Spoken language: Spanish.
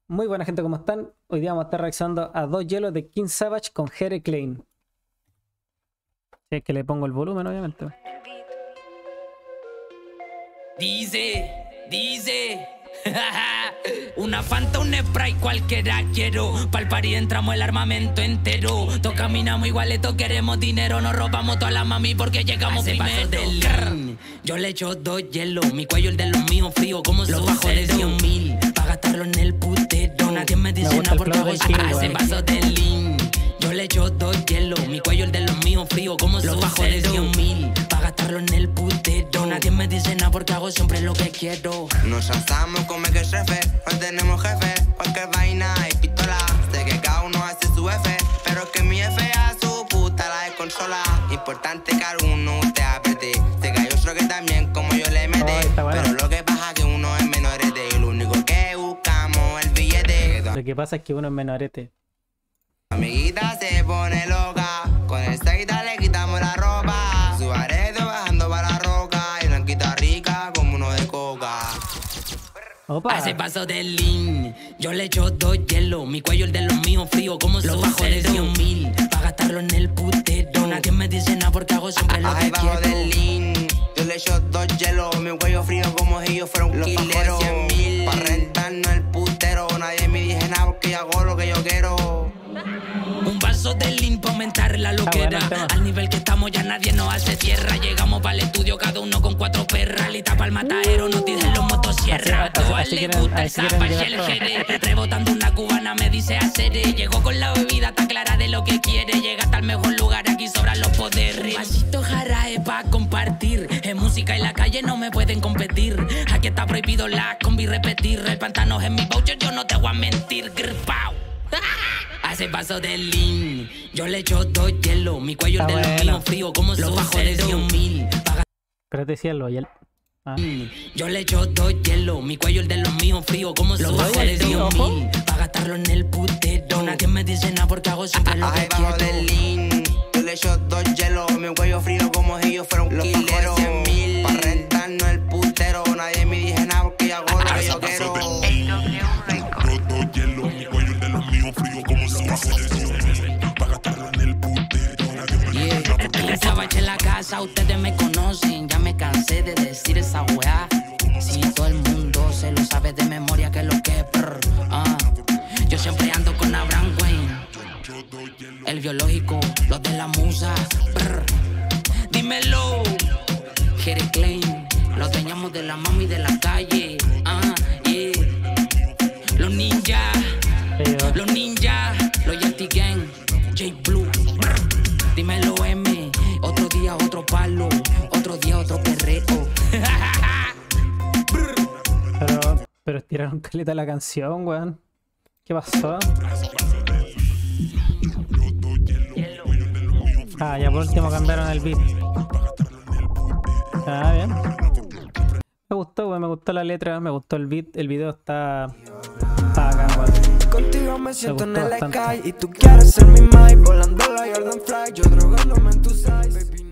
Muy buena gente, ¿cómo están? Hoy día vamos a estar reaccionando a dos hielos de King Savage con Jere Klein. Si es que le pongo el volumen, obviamente. Dice una Fanta, un spray, cualquiera quiero. Pa'l party entramos el armamento entero. Todos caminamos igualetos, queremos dinero. Nos robamos toda la mami porque llegamos primero. Yo le echo dos hielos, mi cuello el de los míos frío como los bajo de 100.000 pa' gastarlo en el putero. Nadie me dice nada porque hago ese paso de lean. Yo le echo dos hielos, mi cuello el de los míos frío como los bajo de 100.000 pa' gastarlo en el putero. Nadie me dice nada porque hago siempre lo que quiero. Nos asamos con que jefe, hoy tenemos jefe, cualquier vaina y pistola. Sé que cada uno hace su F, pero que mi F a su puta la descontrola. Importante que alguno te apriete. Sé que hay otro que también como yo le metí, pero lo que pasa es que uno es menorete y lo único que buscamos es el billete. Lo que pasa es que uno es menorete. Amiguita se pone loca, con el seguida le quitamos la ropa. Su aredo bajando para la roca y blanquita rica como uno de coca. Opa. Hace paso de lean, yo le echo dos hielos, mi cuello el de los míos frío como los bajo de 100.000 pa' gastarlo en el putero. Nadie me dice nada porque hago siempre lo que quiero. Del lean, yo le echo dos hielos, mi cuello frío como si yo fuera un quilero. Pa' rentarnos el putero, nadie me dice nada porque yo hago lo que yo quiero. Un vaso de lean pa' aumentar la loquera. Al nivel que estamos ya nadie nos hace tierra. Llegamos para el estudio cada uno con 4 perras. Lista para el matadero, no tiren los motosierras. Todo él le gusta el Savage y el Jere. Rebotando una cubana me dice haceré. Llegó con la bebida, está clara de lo que quiere. Llega hasta el mejor lugar, aquí sobran los poderes. Vasito jarae pa' compartir. En música y la calle no me pueden competir. Aquí está prohibido la combi repetir. El pantano es mi voucher, yo no te voy a mentir. Gripao. Hace paso de lean, yo le echo dos hielos, mi cuello de los míos frío como los bajo de 100.000. Espérate, cielo, y Yo le echo dos hielos, mi cuello el de los míos frío como los bajo de 100.000 pa' gastarlo en el putero. Nadie me dice nada porque hago siempre lo que quiero. Del lean, yo le echo dos hielos, mi cuello frío como si yo fuera un quilero. Pa' rentarnos el putero, nadie me dice nada porque yo hago lo que yo quiero. Savage en la casa, ustedes me conocen. Ya me cansé de decir esa weá. Si todo el mundo se lo sabe de memoria que lo que yo siempre ando con Abraham Wayne, el biológico, los de la musa. Dímelo, Jere Klein, los dueños de la mami de la calle. Los ninjas, los Yeti Gang, J Blue. Dímelo M, otro día otro palo, otro día otro perreo. Pero estiraron caleta la canción, weón. ¿Qué pasó? Ya por último cambiaron el beat. Bien. Me gustó, weón, me gustó la letra, me gustó el beat. El video está bacán, weón. Contigo me siento en el sky y tú quieres ser mi Mike. Volando la Jordan Fly, yo drogándome en tu size.